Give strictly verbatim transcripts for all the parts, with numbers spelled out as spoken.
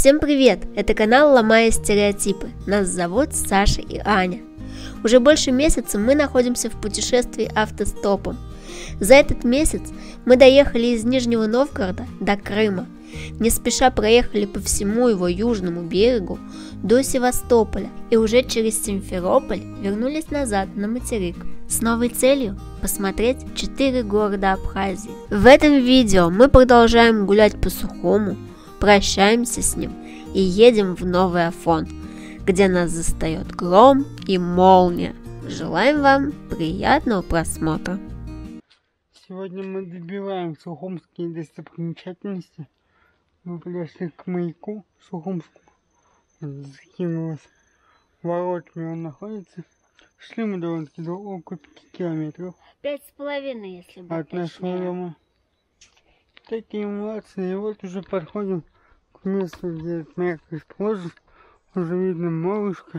Всем привет! Это канал «Ломая стереотипы». Нас зовут Саша и Аня. Уже больше месяца мы находимся в путешествии автостопом. За этот месяц мы доехали из Нижнего Новгорода до Крыма. Не спеша проехали по всему его южному берегу до Севастополя и уже через Симферополь вернулись назад на материк с новой целью посмотреть четыре города Абхазии. В этом видео мы продолжаем гулять по Сухому, прощаемся с ним и едем в Новый Афон, где нас застает гром и молния. Желаем вам приятного просмотра. Сегодня мы добиваем сухумские достопримечательности. Мы подошли к маяку Сухумскому. Закинулось воротами, он находится. Шли мы довольно-таки долго, около пяти километров. Пять с половиной, если быть от нашего дома. Такие молодцы. И вот уже подходим к месту, где этот маяк расположен. Уже видно малышка.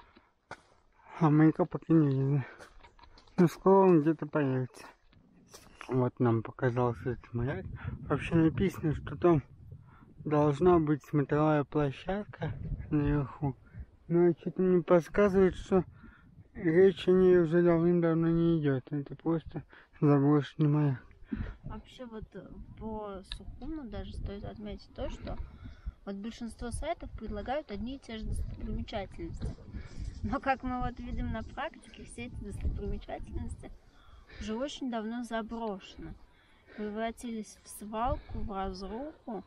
А маяка пока не видно. Но скоро он где-то появится. Вот нам показался этот маяк. Вообще написано, что там должна быть смотровая площадка наверху. Но что-то мне подсказывает, что речь о ней уже давным-давно не идет. Это просто заброшенный маяк. Вообще вот по Сухуму даже стоит отметить то, что вот большинство сайтов предлагают одни и те же достопримечательности. Но как мы вот видим на практике, все эти достопримечательности уже очень давно заброшены. Превратились в свалку, в разруху.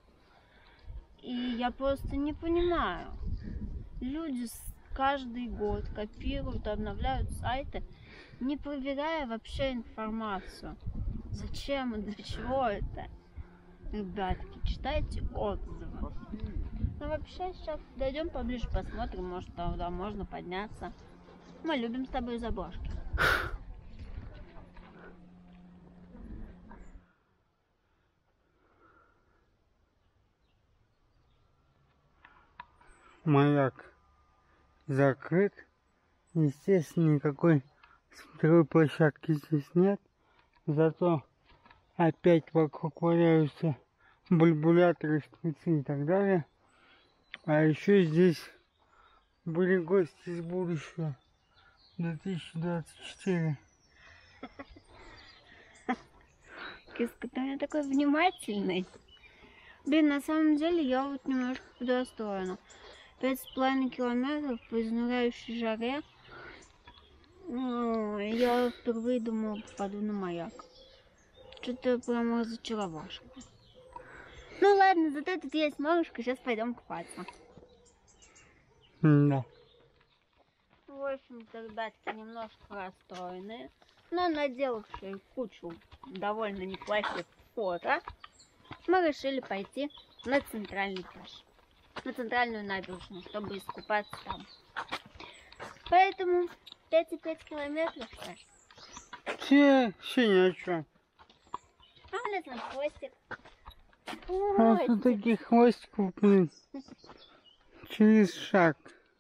И я просто не понимаю. Люди каждый год копируют, обновляют сайты, не проверяя вообще информацию. Зачем и для чего это? Ребятки, читайте отзывы. Ну вообще сейчас дойдем поближе, посмотрим, может туда можно подняться. Мы любим с тобой заброшки. Маяк закрыт. Естественно, никакой смотровой площадки здесь нет. Зато опять вокруг валяются бульбуляторы, шприцы и так далее. А еще здесь были гости из будущего. две тысячи двадцать четыре. Киска, ты у меня такой внимательный. Блин, на самом деле я вот немножко подостроена. Пять с половиной километров по изнуряющей жаре. Я впервые думала, попаду на маяк. Что-то прямо разочаровашка. Ну ладно, зато тут есть малышка, сейчас пойдем купаться. Да. В общем-то, ребятки немножко расстроенные, но наделавшие кучу довольно неплохих фото, мы решили пойти на центральный пляж, на центральную набережную, чтобы искупаться там. Поэтому пять и пять километров, Саш. Все, все ни о чем. А у нас там хвостик. А тут таких хвостиков, блин, через шаг.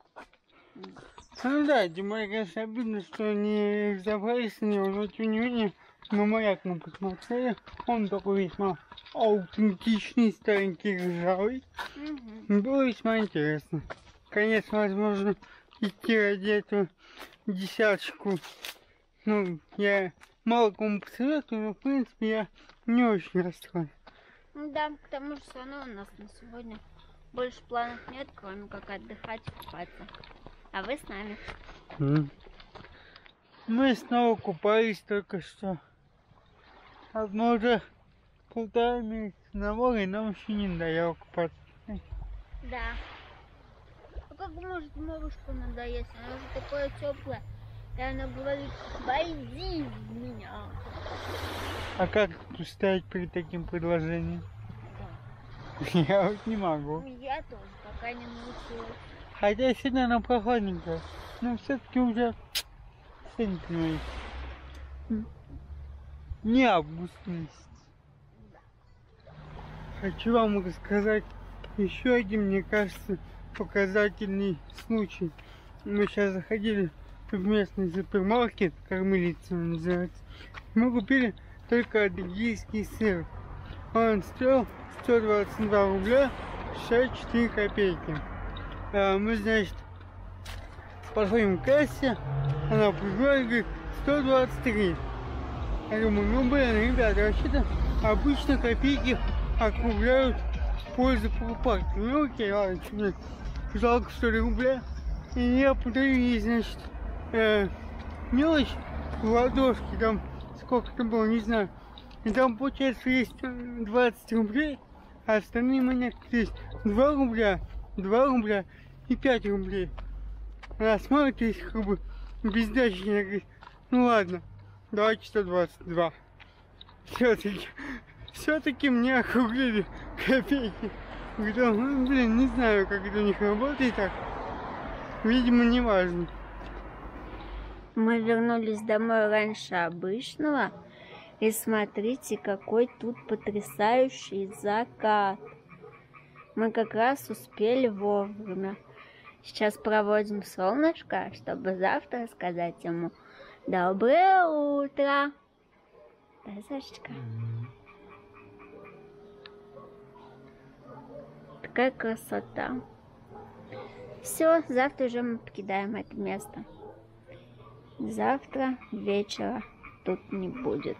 Ну да, тем более, конечно, обидно, что не разобрались на него, но тем не менее, на маяк мы посмотрели. Он такой весьма аутентичный, старенький, ржавый. Угу. Было весьма интересно. Конечно, возможно, идти ради этого десяточку. Ну, я мало кому посоветую, но в принципе я не очень расстроен. Да, к тому же все равно у нас на сегодня больше планов нет, кроме как отдыхать и купаться. А вы с нами. Mm. Мы снова купались только что. А мы уже полтора месяца на море, нам еще не надоело купаться. Да. А как может малышку надоесть? Она уже такое теплое. И она говорит: войди в меня. А как устоять перед таким предложением? Да. Я вот не могу. Я тоже пока не научилась. Хотя сегодня она прохладненькая, но все-таки уже, сами понимаете, не август месяц. Хочу вам рассказать еще один, мне кажется, показательный случай. Мы сейчас заходили в местный супермаркет, кормилица называется. Мы купили только адыгейский сыр. Он стоил сто двадцать два рубля, шестьдесят четыре копейки. А, мы, значит, подходим к кассе, она приходит, говорит, сто двадцать три. Я думаю, ну блин, ребята, вообще-то обычно копейки округляют в пользу покупателя. Ну окей, ладно, мне жалко что ли рубля. И я подаю ей, значит, э, мелочь в ладошки, там сколько это было, не знаю. И там получается есть двадцать рублей, а остальные монеты есть два рубля, два рубля и пять рублей. Она смотрит, есть как бы без дачи, она говорит, ну ладно, давайте сто двадцать два. Все-таки, все-таки мне округлили копейки. Говорю, ну, блин, не знаю, как это у них работает так. Видимо, не важно. Мы вернулись домой раньше обычного. И смотрите, какой тут потрясающий закат. Мы как раз успели вовремя. Сейчас проводим солнышко, чтобы завтра сказать ему доброе утро. Да, Сашечка? Такая красота. Все, завтра уже мы покидаем это место. Завтра вечера тут не будет.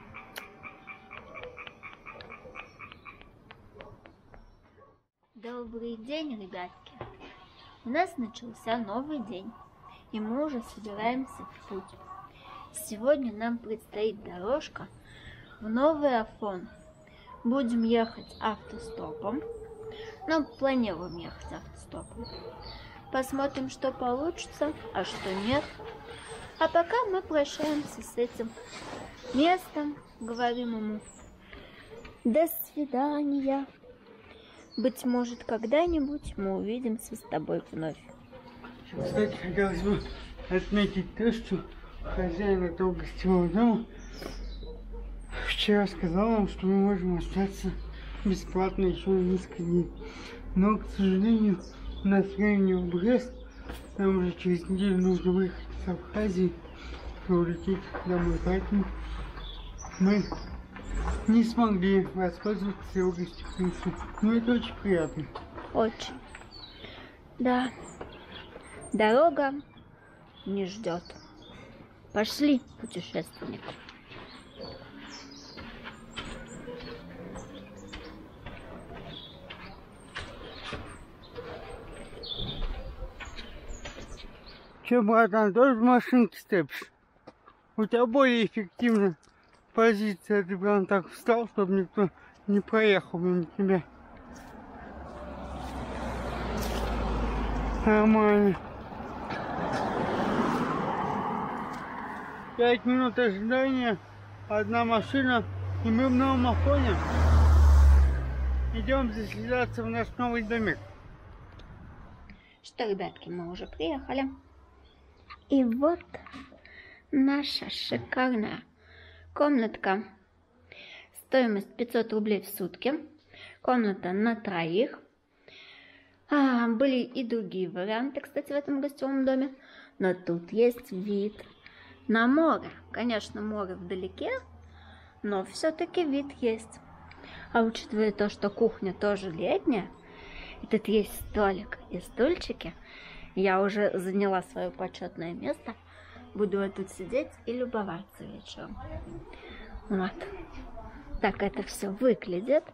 Добрый день, ребятки. У нас начался новый день, и мы уже собираемся в путь. Сегодня нам предстоит дорожка в Новый Афон. Будем ехать автостопом, но планируем ехать автостопом. Посмотрим, что получится, а что нет. А пока мы прощаемся с этим местом, говорим ему до свидания. Быть может, когда-нибудь мы увидимся с тобой вновь. Кстати, хотелось бы отметить то, что хозяин этого гостевого дома вчера сказал нам, что мы можем остаться бесплатно еще на несколько дней. Но, к сожалению, у нас времени в Брест, нам уже через неделю нужно выехать с Абхазии и улететь домой, поэтому мы не смогли воспользоваться его гостеприимством. Но это очень приятно. Очень. Да. Дорога не ждет. Пошли, путешественник. Че, братан, тоже в машинке степишь? У тебя более эффективная позиция. Ты прям так встал, чтобы никто не проехал мимо тебя. Нормально. Пять минут ожидания, одна машина, и мы в Новом Афоне. Идем заселяться в наш новый домик. Что, ребятки, мы уже приехали. И вот наша шикарная комнатка. Стоимость пятьсот рублей в сутки. Комната на троих. А, были и другие варианты, кстати, в этом гостевом доме. Но тут есть вид на море. Конечно, море вдалеке, но все-таки вид есть. А учитывая то, что кухня тоже летняя, и тут есть столик и стульчики, я уже заняла свое почетное место. Буду вот тут сидеть и любоваться вечером. Вот. Так это все выглядит.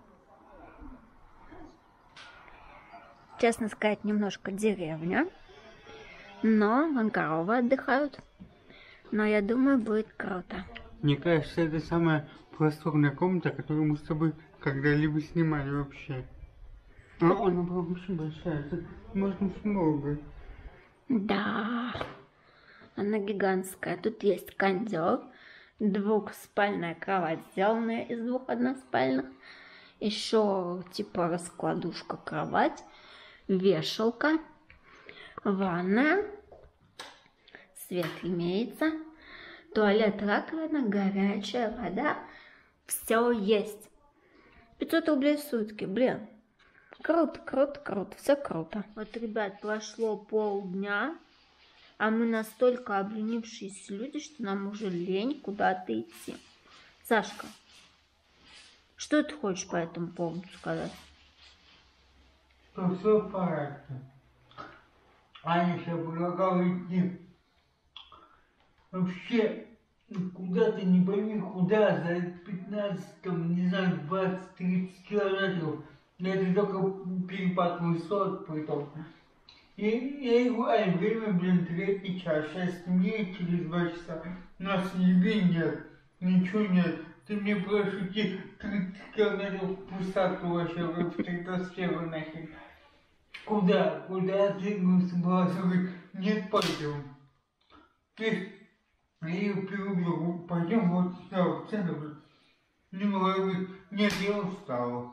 Честно сказать, немножко деревня. Но вон коровы отдыхают. Но я думаю, будет круто. Мне кажется, это самая просторная комната, которую мы с тобой когда-либо снимали вообще. А, она была очень большая. Это можно много. Да, она гигантская. Тут есть кондер, двухспальная кровать, сделанная из двух односпальных. Еще типа раскладушка кровать, вешалка, ванная, свет имеется, туалет, раковина, горячая вода. Все есть. пятьсот рублей в сутки, блин. Круто, круто, круто, все круто. Вот, ребят, прошло полдня, а мы настолько обленившиеся люди, что нам уже лень куда-то идти. Сашка, что ты хочешь по этому поводу сказать? что все в порядке. Аня еще предлагала идти вообще куда-то, не пойми куда, за пятнадцать, там, не знаю, двадцать-тридцать километров. Это только перепад высот, притом. И я и говорю, время, блин, третий час, сейчас мне через два часа. У нас еды нет, ничего нет. Ты мне просишь идти тридцать километров в пустоту вообще, в стратосферу нахер. Куда? Куда ты собралась? Говорит, нет, пойдем. Ты, я ее переубил, пойдем вот сюда, в центр. Не могу, говорит, нет, я устала.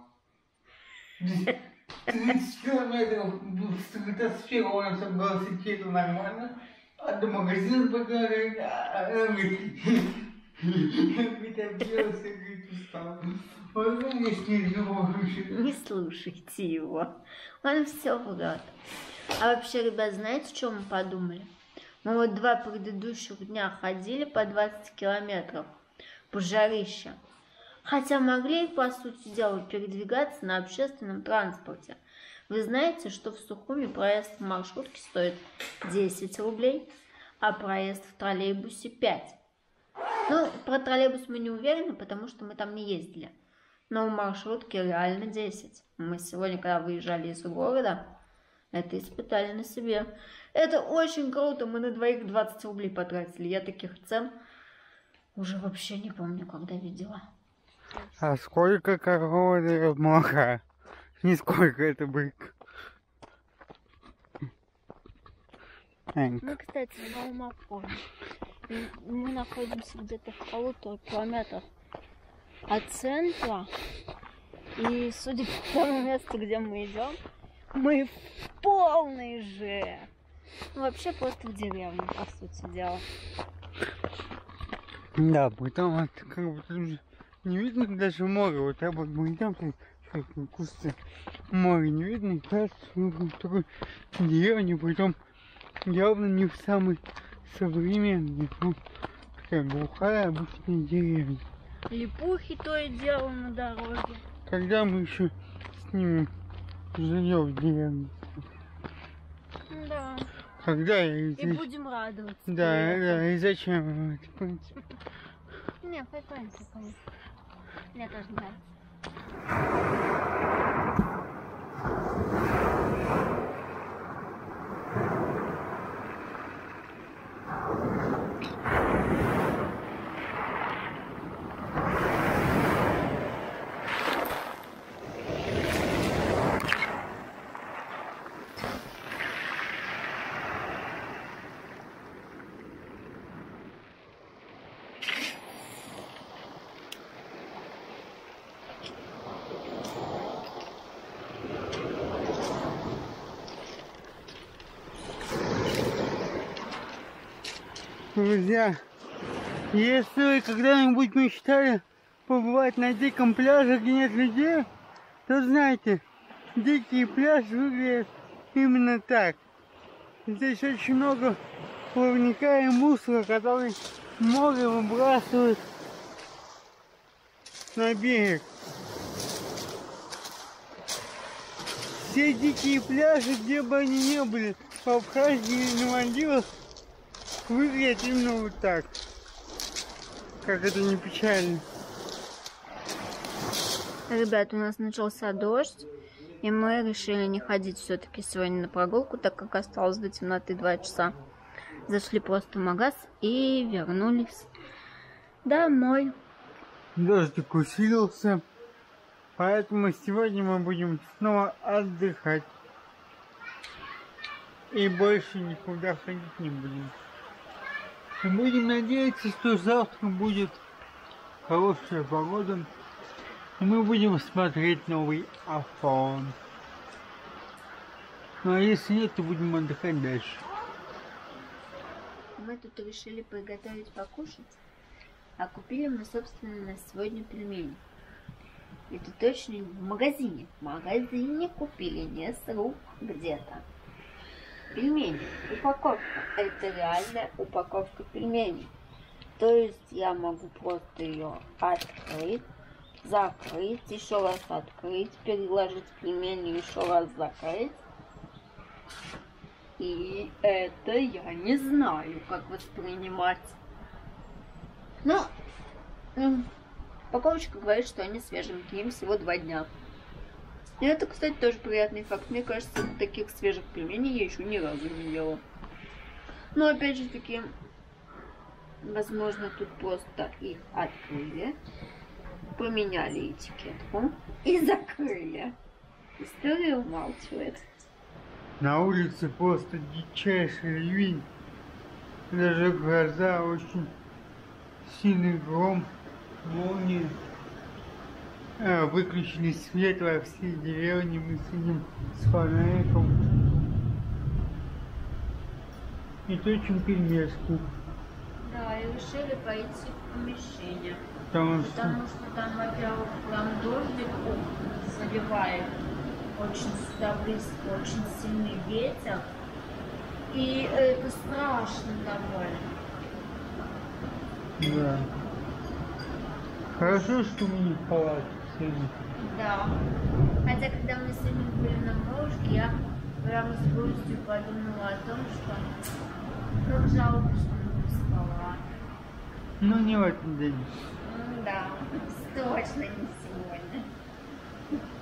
тридцать километров в стратосферу он собрался идти, это нормально. А до магазина поговорить, а она говорит, говорит, объелся, говорит, устал. Он, конечно, не слушает. Не слушайте его. Он все врет. А вообще, ребят, знаете, что мы подумали? Мы вот два предыдущих дня ходили по двадцать километров по жарище. Хотя могли, по сути дела, передвигаться на общественном транспорте. Вы знаете, что в Сухуми проезд в маршрутке стоит десять рублей, а проезд в троллейбусе пять. Ну, про троллейбус мы не уверены, потому что мы там не ездили. Но в маршрутке реально десять. Мы сегодня, когда выезжали из города, это испытали на себе. Это очень круто, мы на двоих двадцать рублей потратили. Я таких цен уже вообще не помню, когда видела. А сколько корова дает молока? Нисколько это бык. Мы, кстати, в Алмафоне. Мы находимся где-то в полутора километрах от центра. И судя по тому месту, где мы идем, мы в полной же. Ну, вообще просто в деревне, по сути дела. Да, потом это как бы уже не видно даже море. Вот так вот мы идем, как кусты. Море не видно, и кажется, мы в такой деревне, притом явно не в самой современной. Ну, такая глухая обычная деревня. Липухи то и дело на дороге. Когда мы еще снимем жилье в деревне? Да. Когда и, и будем радоваться. Да, да, и зачем это, в принципе? Не, прикольно, прикольно. Мне тоже нравится. Друзья, если вы когда-нибудь мечтали побывать на диком пляже, где нет людей, то знайте, дикий пляж выглядит именно так. Здесь очень много плавника и мусора, который море выбрасывает на берег. Все дикие пляжи, где бы они ни были, в Абхазии или на Мальдивах, выглядит именно вот так, как это не печально. Ребят, у нас начался дождь, и мы решили не ходить все-таки сегодня на прогулку, так как осталось до темноты два часа. Зашли просто в магаз и вернулись домой. Дождик усилился, поэтому сегодня мы будем снова отдыхать. И больше никуда ходить не будем. И будем надеяться, что завтра будет хорошая погода. И мы будем смотреть новый айфон. Ну а если нет, то будем отдыхать дальше. Мы тут решили приготовить покушать. А купили мы, собственно, на сегодня пельмени. Это точно в магазине. В магазине купили, не с рук где-то. Пельмени. Упаковка. Это реальная упаковка пельменей. То есть я могу просто ее открыть, закрыть, еще раз открыть, переложить пельмени, еще раз закрыть. И это я не знаю, как воспринимать. Но упаковочка говорит, что они свеженькие, им всего два дня. И это, кстати, тоже приятный факт. Мне кажется, таких свежих пельменей я еще ни разу не ела. Но опять же таки, возможно, тут просто их открыли, поменяли этикетку и закрыли. История умалчивает. На улице просто дичайший ливень. Даже гроза, очень сильный гром, молния. А, выключили свет во всей деревне, мы сидим с фонариком и точим пельмешки. Да, и решили пойти в помещение. Потому что, Потому что там, во-первых, прям дождик заливает. Очень сюда близко, очень сильный ветер. И это страшно довольно. да. Хорошо, что мы не в палате сегодня. Да. Хотя, когда мы сегодня были на морожке, я прям с грустью подумала о том, что как жалко, что мы не спала. Ну, не в этот день. Да, точно не сегодня.